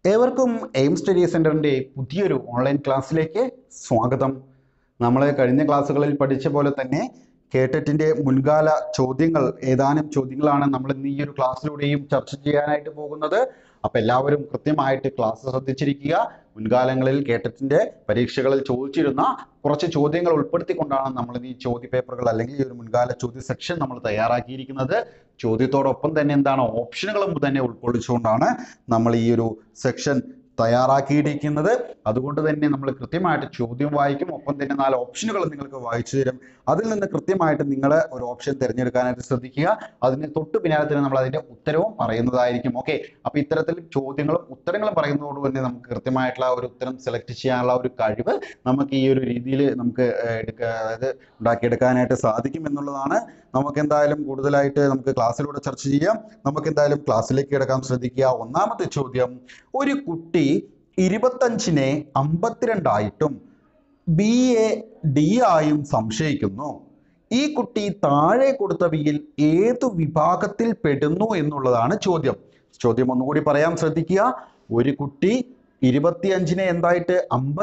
ഏവർക്കും aim study സെന്ററിന്റെ പുതിയൊരു ഓൺലൈൻ ക്ലാസ്സിലേക്ക് സ്വാഗതം. നമ്മൾ കഴിഞ്ഞ ക്ലാസ്സുകളിൽ പഠിച്ച പോലെ തന്നെ കേട്ടറ്റിന്റെ മുൻകാല ചോദ്യങ്ങൾ, ഏതാനും ചോദ്യങ്ങളാണ് നമ്മൾ ഇന്ന് ഈ ഒരു ക്ലാസ്സിലൂടെയും ചർച്ച ചെയ്യാനായിട്ട് പോകുന്നത്. അപ്പൊ എല്ലാവരും കൃത്യമായിട്ട് ക്ലാസ് ശ്രദ്ധിച്ചിരിക്കുക. മുൻകാലങ്ങളിൽ കേട്ടറ്റിന്റെ പരീക്ഷകളിൽ ചോദിച്ചിരുന്ന കുറച്ച് ചോദ്യങ്ങൾ ഉൾപ്പെടുത്തിക്കൊണ്ടാണ് നമ്മൾ ഈ ചോദ്യ പേപ്പറുകൾ അല്ലെങ്കിൽ ഈ ഒരു മുൻകാല ചോദ്യ സെക്ഷൻ നമ്മൾ തയ്യാറാക്കിയിരിക്കുന്നത്. ചോദ്യത്തോടൊപ്പം തന്നെ എന്താണ് ഓപ്ഷനുകളും തന്നെ ഉൾക്കൊള്ളിച്ചുകൊണ്ടാണ് നമ്മൾ ഈ ഒരു സെക്ഷൻ തയ്യാറാക്കിയിരിക്കുന്നത്. അതുകൊണ്ട് തന്നെ നമ്മൾ കൃത്യമായിട്ട് ചോദ്യം വായിക്കും, ഒപ്പം തന്നെ 4 ഓപ്ഷനുകൾ നിങ്ങൾക്ക് വായിച്ചു തരും. അതിൽ നിന്ന് കൃത്യമായിട്ട് നിങ്ങൾ ഒരു ഓപ്ഷൻ തിരഞ്ഞെടുക്കാനായിട്ട് ശ്രദ്ധിക്കുക. അതിന് തൊട്ട് പിന്നാലെ തന്നെ നമ്മൾ അതിന്റെ ഉത്തരവും പറയുന്നതായിരിക്കും. ഓക്കെ, അപ്പൊ ഇത്തരത്തിൽ ചോദ്യങ്ങളും ഉത്തരങ്ങളും പറയുന്നതോട് തന്നെ നമുക്ക് കൃത്യമായിട്ടുള്ള ഒരു ഉത്തരം സെലക്ട് ചെയ്യാനുള്ള ഒരു കഴിവ് നമുക്ക് ഈ ഒരു രീതിയിൽ നമുക്ക് ഉണ്ടാക്കിയെടുക്കാനായിട്ട് സാധിക്കും എന്നുള്ളതാണ്. നമുക്ക് എന്തായാലും കൂടുതലായിട്ട് നമുക്ക് ക്ലാസ്സിലൂടെ ചർച്ച ചെയ്യാം. നമുക്ക് എന്തായാലും ക്ലാസ്സിലേക്ക് കിടക്കാൻ ശ്രദ്ധിക്കുക. ഒന്നാമത്തെ ചോദ്യം, ഒരു കുട്ടി 25നെ 52 BA D ആയും സംശയിക്കുന്നു. ഈ കുട്ടി താഴെ കൊടുത്തവയിൽ ഏതു വിഭാഗത്തിൽ പെടുന്നു എന്നുള്ളതാണ് ചോദ്യം. ചോദ്യം ഒന്നുകൂടി പറയാൻ ശ്രദ്ധിക്കുക. ഒരു കുട്ടി 25നെ എന്തായിട്ട്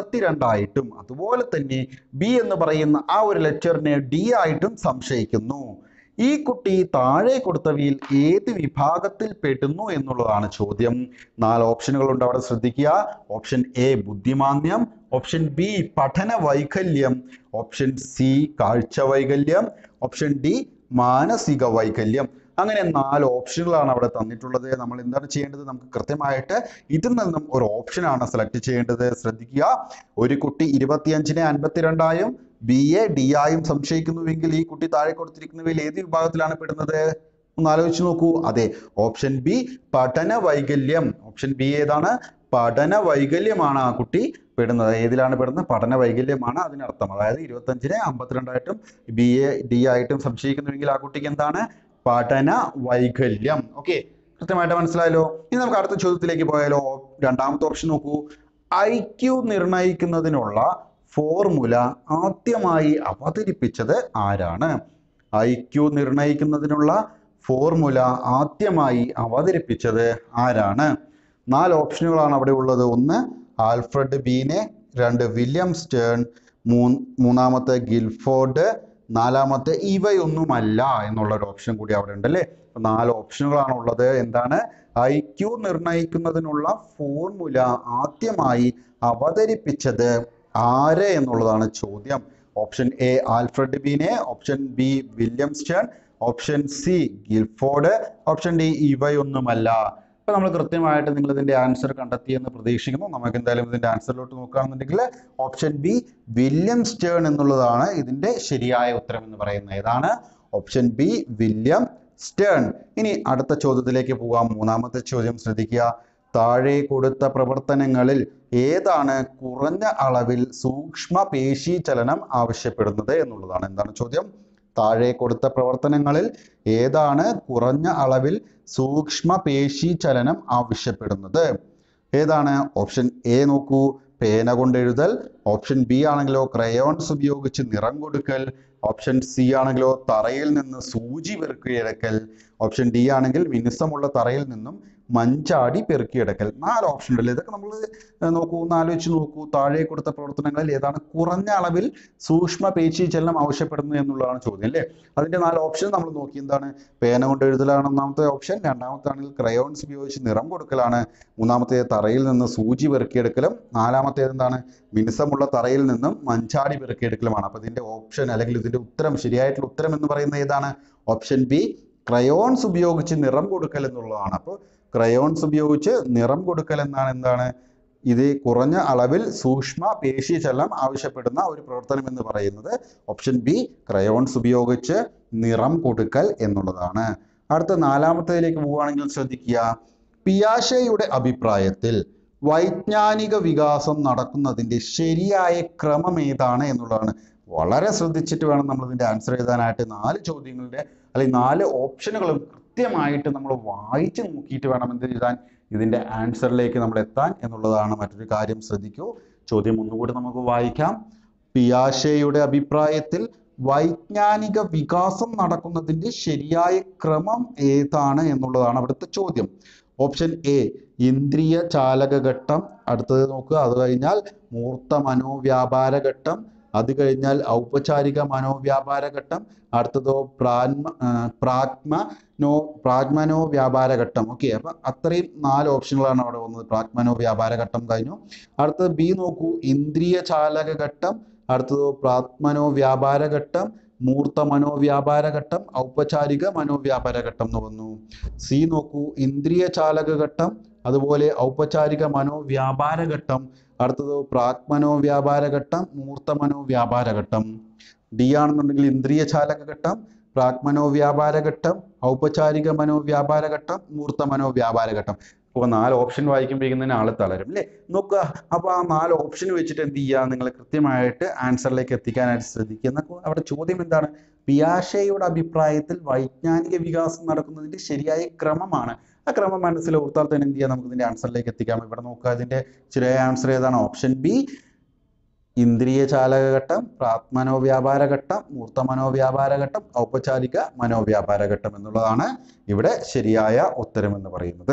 52 അതുപോലെ തന്നെ B എന്ന് പറയുന്ന ആ ഒരു ലെറ്ററിനെ D ആയിട്ടും സംശയിക്കുന്നു. ഈ കുട്ടി താഴെ കൊടുത്തവയിൽ ഏത് വിഭാഗത്തിൽ പെടുന്നു എന്നുള്ളതാണ് ചോദ്യം. 4 ഓപ്ഷനുകളുണ്ട്, അവിടെ ശ്രദ്ധിക്കുക. ഓപ്ഷൻ എ ബുദ്ധിമാന്ദ്യം, ഓപ്ഷൻ ബി പഠന വൈകല്യം, ഓപ്ഷൻ സി കാഴ്ച വൈകല്യം, ഓപ്ഷൻ ഡി മാനസിക വൈകല്യം. അങ്ങനെ 4 ഓപ്ഷനുകളാണ് അവിടെ തന്നിട്ടുള്ളത്. നമ്മൾ എന്താണ് ചെയ്യേണ്ടത്? നമുക്ക് കൃത്യമായിട്ട് ഇതിൽ നിന്നും ഒരു ഓപ്ഷനാണ് സെലക്ട് ചെയ്യേണ്ടത്. ശ്രദ്ധിക്കുക. ഒരു കുട്ടി 25നെ 52 BA D ആയും സംശയിക്കുന്നുവെങ്കിൽ ഈ കുട്ടി താഴെ കൊടുത്തിരിക്കുന്നവയിൽ ഏത് വിഭാഗത്തിലാണ് പെടുന്നത്? ഒന്ന് ആലോചിച്ച് നോക്കൂ. അതെ, ഓപ്ഷൻ ബി പഠന വൈകല്യം. ഓപ്ഷൻ ബി ഏതാണ്? പഠന വൈകല്യമാണ് ആ കുട്ടി പെടുന്നത്. ഏതിലാണ് പെടുന്നത്? പഠന വൈകല്യമാണ് അതിനർത്ഥം. അതായത് 25നെ 52 BA D ആയിട്ടും സംശയിക്കുന്നുവെങ്കിൽ ആ കുട്ടിക്ക് എന്താണ്? പഠന വൈകല്യം. ഓക്കെ, കൃത്യമായിട്ട് മനസ്സിലായല്ലോ. ഇനി നമുക്ക് അടുത്ത ചോദ്യത്തിലേക്ക് പോയാലോ. രണ്ടാമത്തെ ഓപ്ഷൻ നോക്കൂ. IQ നിർണ്ണയിക്കുന്നതിനുള്ള ഫോർമുല ആദ്യമായി അവതരിപ്പിച്ചത് ആരാണ്? IQ നിർണ്ണയിക്കുന്നതിനുള്ള ഫോർമുല ആദ്യമായി അവതരിപ്പിച്ചത് ആരാണ്? 4 ഓപ്ഷനുകളാണ് അവിടെ ഉള്ളത്. 1 ആൽഫ്രഡ് ബീനെ, 2 വില്യം സ്റ്റേൺ, മൂന്നാമത്തെ ഗിൽഫോർഡ്, 4മത്തെ ഇവയൊന്നുമല്ല എന്നുള്ളൊരു ഓപ്ഷൻ കൂടി അവിടെ ഉണ്ട് അല്ലേ. 4 ഓപ്ഷനുകളാണ് ഉള്ളത്. എന്താണ്? IQ നിർണ്ണയിക്കുന്നതിനുള്ള ഫോർമുല ആദ്യമായി അവതരിപ്പിച്ചത് ആര് എന്നുള്ളതാണ് ചോദ്യം. Option A Alfred Binet, option B William Stern, option C Guilford, option D ഇവയൊന്നുമല്ല. അപ്പൊ നമ്മൾ കൃത്യമായിട്ട് നിങ്ങൾ ഇതിന്റെ ആൻസർ കണ്ടെത്തി എന്ന് പ്രതീക്ഷിക്കുന്നു. നമുക്ക് എന്തായാലും ഇതിന്റെ ആൻസറിലോട്ട് നോക്കുകയാണെന്നുണ്ടെങ്കിൽ ഓപ്ഷൻ ബി വില്യം സ്റ്റേൺ എന്നുള്ളതാണ് ഇതിന്റെ ശരിയായ ഉത്തരം എന്ന് പറയുന്നത്. ഏതാണ്? Option B William Stern. ഇനി അടുത്ത ചോദ്യത്തിലേക്ക് പോകാം. മൂന്നാമത്തെ ചോദ്യം ശ്രദ്ധിക്കുക. താഴെ കൊടുത്ത പ്രവർത്തനങ്ങളിൽ ഏതാണ് കുറഞ്ഞ അളവിൽ സൂക്ഷ്മ പേശി ചലനം ആവശ്യപ്പെടുന്നത് എന്നുള്ളതാണ്. എന്താണ് ചോദ്യം? താഴെ കൊടുത്ത പ്രവർത്തനങ്ങളിൽ ഏതാണ് കുറഞ്ഞ അളവിൽ സൂക്ഷ്മ പേശി ചലനം ആവശ്യപ്പെടുന്നത്? ഏതാണ്? ഓപ്ഷൻ എ നോക്കൂ, പേന കൊണ്ട് എഴുതൽ. ഓപ്ഷൻ ബി ആണെങ്കിലോ ക്രയോൺസ് ഉപയോഗിച്ച് നിറം കൊടുക്കൽ. ഓപ്ഷൻ സി ആണെങ്കിലോ തറയിൽ നിന്ന് സൂചി പെറുക്കിയെടുക്കൽ. ഓപ്ഷൻ ഡി ആണെങ്കിൽ മിനുസമുള്ള തറയിൽ നിന്നും മഞ്ചാടി പെറുക്കിയെടുക്കൽ. 4 ഓപ്ഷൻ ഉണ്ടല്ലോ. ഇതൊക്കെ നമ്മൾ നോക്കൂ, ഒന്ന് ആലോചിച്ച് നോക്കൂ. താഴെ കൊടുത്ത പ്രവർത്തനങ്ങളിൽ ഏതാണ് കുറഞ്ഞ അളവിൽ സൂക്ഷ്മ പേശി ചലനം ആവശ്യപ്പെടുന്നത് എന്നുള്ളതാണ് ചോദ്യം അല്ലേ. അതിന്റെ 4 ഓപ്ഷൻ നമ്മൾ നോക്കി. എന്താണ്? പേന കൊണ്ട് എഴുതലാണ് ഒന്നാമത്തെ ഓപ്ഷൻ, രണ്ടാമത്താണെങ്കിൽ ക്രയോൺസ് ഉപയോഗിച്ച് നിറം കൊടുക്കലാണ്, മൂന്നാമത്തെ തറയിൽ നിന്ന് സൂചി പെറുക്കിയെടുക്കലും, നാലാമത്തേത് എന്താണ്? മിനുസമുള്ള തറയിൽ നിന്നും മഞ്ചാടി പെറുക്കിയെടുക്കലുമാണ്. അപ്പൊ ഇതിന്റെ ഓപ്ഷൻ അല്ലെങ്കിൽ ഇതിന്റെ ഉത്തരം, ശരിയായിട്ടുള്ള ഉത്തരം എന്ന് പറയുന്നത് ഏതാണ്? ഓപ്ഷൻ ബി ക്രയോൺസ് ഉപയോഗിച്ച് നിറം കൊടുക്കൽ എന്നുള്ളതാണ്. അപ്പോൾ ക്രയോൺസ് ഉപയോഗിച്ച് നിറം കൊടുക്കൽ എന്നാണ് എന്താണ് ഇത് കുറഞ്ഞ അളവിൽ സൂക്ഷ്മ പേശി ചലനം ആവശ്യപ്പെടുന്ന ഒരു പ്രവർത്തനം എന്ന് പറയുന്നത്. ഓപ്ഷൻ ബി ക്രയോൺസ് ഉപയോഗിച്ച് നിറം കൊടുക്കൽ എന്നുള്ളതാണ്. അടുത്ത 4മത്തേതിലേക്ക് പോവുകയാണെങ്കിൽ ശ്രദ്ധിക്കുക. പിയാഷെയുടെ അഭിപ്രായത്തിൽ വൈജ്ഞാനിക വികാസം നടക്കുന്നതിന്റെ ശരിയായ ക്രമം ഏതാണ് എന്നുള്ളതാണ്. വളരെ ശ്രദ്ധിച്ചിട്ട് വേണം നമ്മൾ ഇതിന്റെ ആൻസർ എഴുതാനായിട്ട്. 4 ചോദ്യങ്ങളുടെ അല്ലെങ്കിൽ 4 ഓപ്ഷനുകളും കൃത്യമായിട്ട് നമ്മൾ വായിച്ച് നോക്കിയിട്ട് വേണം എന്ത് എഴുതാൻ, ഇതിന്റെ ആൻസറിലേക്ക് നമ്മൾ എത്താൻ എന്നുള്ളതാണ് മറ്റൊരു കാര്യം. ശ്രദ്ധിക്കൂ. ചോദ്യം ഒന്നുകൂടി നമുക്ക് വായിക്കാം. പിയാഷെയുടെ അഭിപ്രായത്തിൽ വൈജ്ഞാനിക വികാസം നടക്കുന്നതിന്റെ ശരിയായ ക്രമം ഏതാണ് എന്നുള്ളതാണ് അവിടുത്തെ ചോദ്യം. ഓപ്ഷൻ എ ഇന്ദ്രിയ ചാലക ഘട്ടം, അടുത്തത് നോക്കുക, അത് കഴിഞ്ഞാൽ മൂർത്ത മനോവ്യാപാര ഘട്ടം, അത് കഴിഞ്ഞാൽ ഔപചാരിക മനോവ്യാപാര ഘട്ടം, അടുത്തതോ പ്രാഗ്മനോ വ്യാപാര ഘട്ടം. ഓക്കെ, അപ്പൊ അത്രയും 4 ഓപ്ഷനുകളാണ് അവിടെ വന്നത്. പ്രാഗ്മനോ വ്യാപാര ഘട്ടം കഴിഞ്ഞു. അടുത്തത് ബി നോക്കൂ, ഇന്ദ്രിയ ചാലക ഘട്ടം, അടുത്തതോ പ്രാഗ്മനോ വ്യാപാര ഘട്ടം, മൂർത്ത മനോവ്യാപാര ഘട്ടം, ഔപചാരിക മനോവ്യാപാര ഘട്ടം എന്ന് വന്നു. സി നോക്കൂ, ഇന്ദ്രിയ ചാലക ഘട്ടം, അതുപോലെ ഔപചാരിക മനോവ്യാപാര ഘട്ടം, അടുത്തത് പ്രാഗ്മനോ വ്യാപാര ഘട്ടം, മൂർത്ത മനോവ്യാപാര ഘട്ടം. ഡി ആണെന്നുണ്ടെങ്കിൽ ഇന്ദ്രിയ ചാലക ഘട്ടം, പ്രാഗ്മനോ വ്യാപാര ഘട്ടം, ഔപചാരിക മനോവ്യാപാര ഘട്ടം, മൂർത്ത മനോവ്യാപാര ഘട്ടം. അപ്പോൾ 4 ഓപ്ഷൻ വായിക്കുമ്പോഴേക്കും തന്നെ ആൾ തളരും അല്ലേ. നോക്കുക, അപ്പോൾ ആ 4 ഓപ്ഷൻ വെച്ചിട്ട് എന്ത് ചെയ്യുക, നിങ്ങൾ കൃത്യമായിട്ട് ആൻസറിലേക്ക് എത്തിക്കാനായിട്ട് ശ്രദ്ധിക്കുക. എന്നൊക്കെ അവിടെ ചോദ്യം എന്താണ്, പിയാഷെയുടെ അഭിപ്രായത്തിൽ വൈജ്ഞാനിക വികാസം നടക്കുന്നതിന്റെ ശരിയായ ക്രമമാണ്. ആ ക്രമം മനസ്സിൽ ഓർത്താൽ തന്നെ എന്ത് ചെയ്യാം, നമുക്ക് ഇതിന്റെ ആൻസറിലേക്ക് എത്തിക്കാം. ഇവിടെ നോക്കുക, ഇതിന്റെ ശരിയായ ആൻസർ ഏതാണ്? ഓപ്ഷൻ ബി ഇന്ദ്രിയ ചാലക ഘട്ടം, പ്രാഗ്മനോ വ്യാപാര ഘട്ടം, മൂർത്ത മനോവ്യാപാര ഘട്ടം, ഔപചാരിക മനോവ്യാപാര ഘട്ടം എന്നുള്ളതാണ് ഇവിടെ ശരിയായ ഉത്തരം എന്ന് പറയുന്നത്.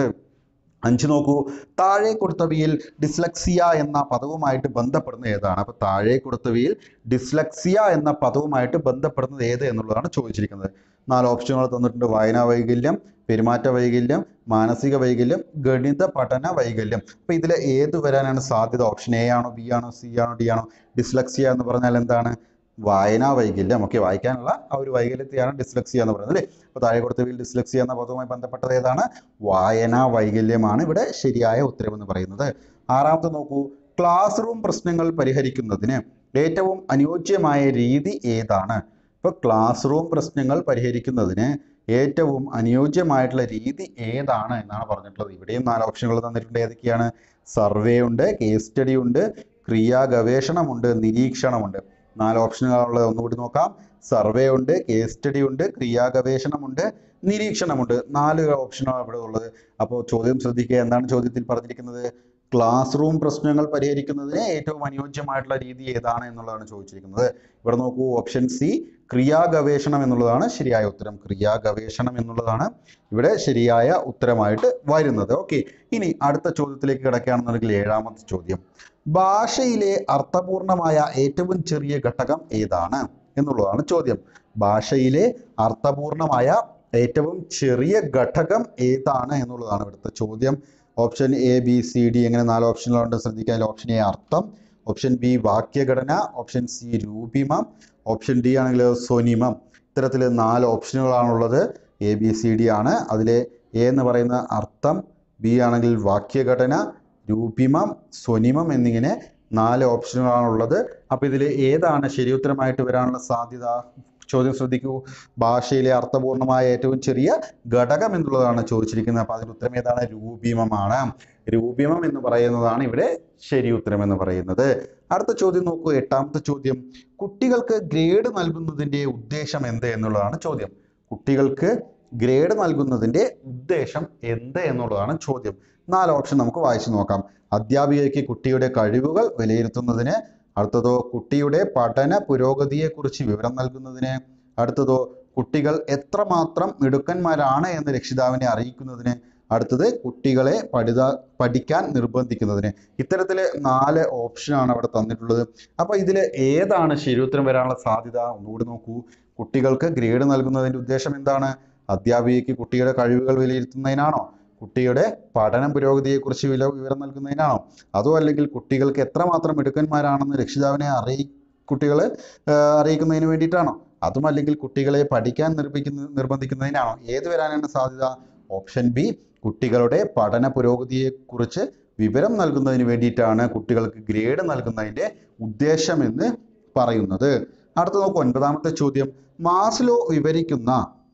5 നോക്കൂ, താഴെ കൊടുത്തവയിൽ ഡിസ്ലെക്സിയ എന്ന പദവുമായിട്ട് ബന്ധപ്പെടുന്നത് ഏതാണ്? അപ്പൊ താഴെ കൊടുത്തവയിൽ ഡിസ്ലെക്സിയ എന്ന പദവുമായിട്ട് ബന്ധപ്പെടുന്നത് ഏത് എന്നുള്ളതാണ് ചോദിച്ചിരിക്കുന്നത്. 4 ഓപ്ഷനുകൾ തന്നിട്ടുണ്ട്. വായനാ വൈകല്യം, പെരുമാറ്റ വൈകല്യം, മാനസിക വൈകല്യം, ഗണിത പഠന വൈകല്യം. അപ്പൊ ഇതിൽ ഏത് വരാനാണ് സാധ്യത? ഓപ്ഷൻ എ ആണോ, ബി ആണോ, സി ആണോ, ഡി ആണോ? ഡിസ്ലെക്സിയ എന്ന് പറഞ്ഞാൽ എന്താണ്? വായനാ വൈകല്യം. ഓക്കെ, വായിക്കാനുള്ള ആ ഒരു വൈകല്യത്തെയാണ് ഡിസ്ലെക്സിയ എന്ന് പറയുന്നത് അല്ലേ. അപ്പോൾ താഴെ കൊടുത്തവയിൽ ഡിസ്ലെക്സിയ എന്ന പദവുമായി ബന്ധപ്പെട്ടത് ഏതാണ്? വായനാ വൈകല്യമാണ് ഇവിടെ ശരിയായ ഉത്തരം എന്ന് പറയുന്നത്. 6ാമത്തെ നോക്കൂ, ക്ലാസ് റൂം പ്രശ്നങ്ങൾ പരിഹരിക്കുന്നതിന് ഏറ്റവും അനുയോജ്യമായ രീതി ഏതാണ്? ഇപ്പൊ ക്ലാസ് റൂം പ്രശ്നങ്ങൾ പരിഹരിക്കുന്നതിന് ഏറ്റവും അനുയോജ്യമായിട്ടുള്ള രീതി ഏതാണ് എന്നാണ് പറഞ്ഞിട്ടുള്ളത്. ഇവിടെയും 4 ഓപ്ഷനുകൾ തന്നിട്ടുണ്ട്. ഏതൊക്കെയാണ്? സർവേ ഉണ്ട്, കേസ് സ്റ്റഡി ഉണ്ട്, ക്രിയാ ഗവേഷണമുണ്ട്, നിരീക്ഷണമുണ്ട്. 4 ഓപ്ഷനുകളുള്ളത് ഒന്നുകൂടി നോക്കാം. സർവേ ഉണ്ട്, കേസ് സ്റ്റഡി ഉണ്ട്, ക്രിയാ ഗവേഷണമുണ്ട്, നിരീക്ഷണമുണ്ട്. 4 ഓപ്ഷനാണ് ഇവിടെ ഉള്ളത്. അപ്പോൾ ചോദ്യം ശ്രദ്ധിക്കുക, എന്താണ് ചോദ്യത്തിൽ പറഞ്ഞിരിക്കുന്നത്? ക്ലാസ് റൂം പ്രശ്നങ്ങൾ പരിഹരിക്കുന്നതിന് ഏറ്റവും അനുയോജ്യമായിട്ടുള്ള രീതി ഏതാണ് എന്നുള്ളതാണ് ചോദിച്ചിരിക്കുന്നത്. ഇവിടെ നോക്കൂ, ഓപ്ഷൻ സി ക്രിയാ ഗവേഷണം എന്നുള്ളതാണ് ശരിയായ ഉത്തരം. ക്രിയാ ഗവേഷണം എന്നുള്ളതാണ് ഇവിടെ ശരിയായ ഉത്തരമായിട്ട് വരുന്നത്. ഓക്കെ, ഇനി അടുത്ത ചോദ്യത്തിലേക്ക് കിടക്കുകയാണെന്നുണ്ടെങ്കിൽ 7ാമത്തെ ചോദ്യം, ഭാഷയിലെ അർത്ഥപൂർണമായ ഏറ്റവും ചെറിയ ഘടകം ഏതാണ് എന്നുള്ളതാണ് ചോദ്യം. ഭാഷയിലെ അർത്ഥപൂർണമായ ഏറ്റവും ചെറിയ ഘടകം ഏതാണ് എന്നുള്ളതാണ് ഇവിടുത്തെ ചോദ്യം. Option A, B, C, D എങ്ങനെ 4 ഓപ്ഷനുകളുണ്ട് ശ്രദ്ധിക്കാൻ. ഓപ്ഷൻ എ അർത്ഥം, ഓപ്ഷൻ ബി വാക്യഘടന, ഓപ്ഷൻ സി രൂപിമം, ഓപ്ഷൻ ഡി ആണെങ്കിൽ സ്വനിമം. ഇത്തരത്തിൽ 4 ഓപ്ഷനുകളാണുള്ളത്. എ, ബി, സി, ഡി ആണ്. അതിലെ എ എന്ന് പറയുന്ന അർത്ഥം, ബി ആണെങ്കിൽ വാക്യഘടന, രൂപിമം, സ്വനിമം എന്നിങ്ങനെ 4 ഓപ്ഷനുകളാണുള്ളത്. അപ്പോൾ ഇതിൽ ഏതാണ് ശരിയുത്തരമായിട്ട് വരാനുള്ള സാധ്യത? ചോദ്യം ശ്രദ്ധിക്കൂ, ഭാഷയിലെ അർത്ഥപൂർണമായ ഏറ്റവും ചെറിയ ഘടകം എന്നുള്ളതാണ് ചോദിച്ചിരിക്കുന്നത്. അപ്പോൾ അതിൻ്റെ ഉത്തരം ഏതാണ്? രൂപിമമാണ്. രൂപിമം എന്ന് പറയുന്നതാണ് ഇവിടെ ശരി ഉത്തരം എന്ന് പറയുന്നത്. അടുത്ത ചോദ്യം നോക്കൂ, 8ാമത്തെ ചോദ്യം, കുട്ടികൾക്ക് ഗ്രേഡ് നൽകുന്നതിൻ്റെ ഉദ്ദേശം എന്ത് എന്നുള്ളതാണ് ചോദ്യം. കുട്ടികൾക്ക് ഗ്രേഡ് നൽകുന്നതിൻ്റെ ഉദ്ദേശം എന്ത് എന്നുള്ളതാണ് ചോദ്യം. 4 ഓപ്ഷൻ നമുക്ക് വായിച്ചു നോക്കാം. അധ്യാപികയ്ക്ക് കുട്ടിയുടെ കഴിവുകൾ വിലയിരുത്തുന്നതിന്, അടുത്തതോ കുട്ടിയുടെ പഠന പുരോഗതിയെക്കുറിച്ച് വിവരം നൽകുന്നതിന്, അടുത്തതോ കുട്ടികൾ എത്രമാത്രം മിടുക്കന്മാരാണ് എന്ന് രക്ഷിതാവിനെ അറിയിക്കുന്നതിന്, അടുത്തത് കുട്ടികളെ പഠിക്കാൻ നിർബന്ധിക്കുന്നതിന്. ഇത്തരത്തില് 4 ഓപ്ഷനാണ് അവിടെ തന്നിട്ടുള്ളത്. അപ്പോൾ ഇതിൽ ഏതാണ് ശരിയുത്തരം വരാനുള്ള സാധ്യത? ഒന്നുകൂടി നോക്കൂ, കുട്ടികൾക്ക് ഗ്രേഡ് നൽകുന്നതിൻ്റെ ഉദ്ദേശം എന്താണ്? അധ്യാപികയ്ക്ക് കുട്ടിയുടെ കഴിവുകൾ വിലയിരുത്തുന്നതിനാണോ? കുട്ടിയുടെ പഠന പുരോഗതിയെക്കുറിച്ച് വിവരം നൽകുന്നതിനാണോ? അതോ അല്ലെങ്കിൽ കുട്ടികൾക്ക് എത്രമാത്രം മിടുക്കന്മാരാണെന്ന് രക്ഷിതാവിനെ കുട്ടികളെ അറിയിക്കുന്നതിന് വേണ്ടിയിട്ടാണോ? അതും അല്ലെങ്കിൽ കുട്ടികളെ പഠിക്കാൻ നിർബന്ധിക്കുന്നതിനാണോ? ഏത് വരാനാണ് സാധ്യത? ഓപ്ഷൻ ബി കുട്ടികളുടെ പഠന പുരോഗതിയെക്കുറിച്ച് വിവരം നൽകുന്നതിന് വേണ്ടിയിട്ടാണ് കുട്ടികൾക്ക് ഗ്രേഡ് നൽകുന്നതിൻ്റെ ഉദ്ദേശം എന്ന് പറയുന്നത്. അടുത്ത നോക്കൂ, 9ാമത്തെ ചോദ്യം, മാസ്ലോ വിവരിക്കുന്ന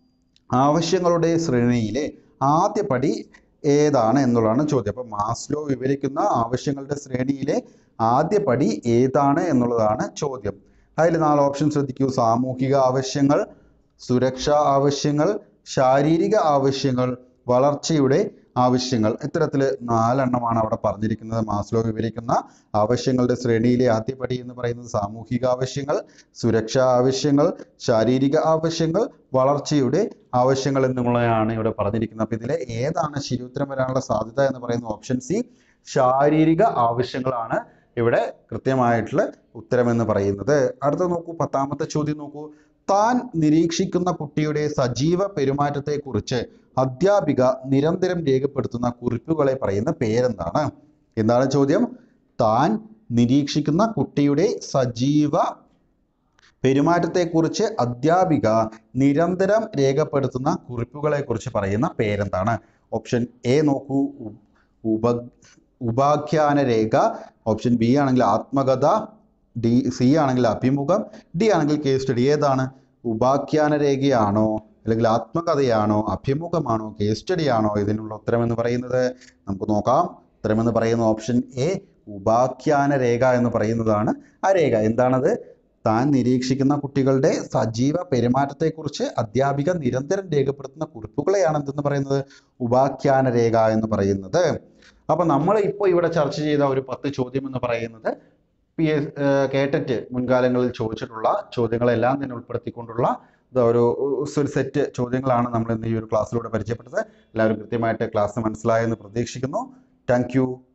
ആവശ്യങ്ങളുടെ ശ്രേണിയിലെ ആദ്യ പടി ഏതാണ് എന്നുള്ളതാണ് ചോദ്യം. അപ്പോൾ മാസ്ലോ വിവരിക്കുന്ന ആവശ്യങ്ങളുടെ ശ്രേണിയിലെ ആദ്യ പടി ഏതാണ് എന്നുള്ളതാണ് ചോദ്യം. അതിൽ 4 ഓപ്ഷൻ ശ്രദ്ധിക്കൂ. സാമൂഹിക ആവശ്യങ്ങൾ, സുരക്ഷാ ആവശ്യങ്ങൾ, ശാരീരിക ആവശ്യങ്ങൾ, വളർച്ചയുടെ ആവശ്യങ്ങൾ. ഇത്തരത്തിൽ 4 എണ്ണമാണ് അവിടെ പറഞ്ഞിരിക്കുന്നത്. മാസ്ലോ വിവരിക്കുന്ന ആവശ്യങ്ങളുടെ ശ്രേണിയിലെ ആദ്യപടി എന്ന് പറയുന്നത് സാമൂഹിക ആവശ്യങ്ങൾ, സുരക്ഷാ ആവശ്യങ്ങൾ, ശാരീരിക ആവശ്യങ്ങൾ, വളർച്ചയുടെ ആവശ്യങ്ങൾ എന്നുള്ളതാണ് ഇവിടെ പറഞ്ഞിരിക്കുന്നത്. അപ്പൊ ഇതിലെ ഏതാണ് ശരിയുത്തരം വരാനുള്ള സാധ്യത എന്ന് പറയുന്നത് ഓപ്ഷൻ സി, ശാരീരിക ആവശ്യങ്ങളാണ് ഇവിടെ കൃത്യമായിട്ടുള്ള ഉത്തരം എന്ന് പറയുന്നത്. അടുത്ത നോക്കൂ, 10ാമത്തെ ചോദ്യം നോക്കൂ. താൻ നിരീക്ഷിക്കുന്ന കുട്ടിയുടെ സജീവ പെരുമാറ്റത്തെ കുറിച്ച് അധ്യാപിക നിരന്തരം രേഖപ്പെടുത്തുന്ന കുറിപ്പുകളെ പറയുന്ന പേരെന്താണ്? എന്താണ് ചോദ്യം? താൻ നിരീക്ഷിക്കുന്ന കുട്ടിയുടെ സജീവ പെരുമാറ്റത്തെക്കുറിച്ച് അധ്യാപിക നിരന്തരം രേഖപ്പെടുത്തുന്ന കുറിപ്പുകളെ കുറിച്ച് പറയുന്ന പേരെന്താണ്? ഓപ്ഷൻ എ നോക്കൂ, ഉപാഖ്യാന രേഖ. ഓപ്ഷൻ ബി ആണെങ്കിൽ ആത്മകഥ, സി ആണെങ്കിൽ അഭിമുഖം, ഡി ആണെങ്കിൽ കേസ് സ്റ്റഡി. ഏതാണ്? ഉപാഖ്യാന രേഖയാണോ, അല്ലെങ്കിൽ ആത്മകഥയാണോ, അഭിമുഖമാണോ, കേസ് സ്റ്റഡി ആണോ? ഇതിനുള്ള ഉത്തരം എന്ന് പറയുന്നത് നമുക്ക് നോക്കാം. ഉത്തരം എന്ന് പറയുന്നത് ഓപ്ഷൻ എ, ഉപാഖ്യാന രേഖ എന്ന് പറയുന്നതാണ് ആ രേഖ. എന്താണത്? താൻ നിരീക്ഷിക്കുന്ന കുട്ടികളുടെ സജീവ പെരുമാറ്റത്തെക്കുറിച്ച് അധ്യാപിക നിരന്തരം രേഖപ്പെടുത്തുന്ന കുറിപ്പുകളെയാണ് എന്തെന്ന് പറയുന്നത്? ഉപാഖ്യാന രേഖ എന്ന് പറയുന്നത്. അപ്പൊ നമ്മൾ ഇപ്പോൾ ഇവിടെ ചർച്ച ചെയ്ത ഒരു 10 ചോദ്യം എന്ന് പറയുന്നത് കേട്ടറ്റ് മുൻകാലങ്ങളിൽ ചോദിച്ചിട്ടുള്ള ചോദ്യങ്ങളെല്ലാം തന്നെ ഉൾപ്പെടുത്തിക്കൊണ്ടുള്ള ഒരു സെറ്റ് ചോദ്യങ്ങളാണ് നമ്മൾ ഇന്ന് ഈ ഒരു ക്ലാസ്സിലൂടെ പരിചയപ്പെട്ടത്. എല്ലാവരും കൃത്യമായിട്ട് ക്ലാസ് മനസ്സിലായെന്ന് പ്രതീക്ഷിക്കുന്നു. Thank U.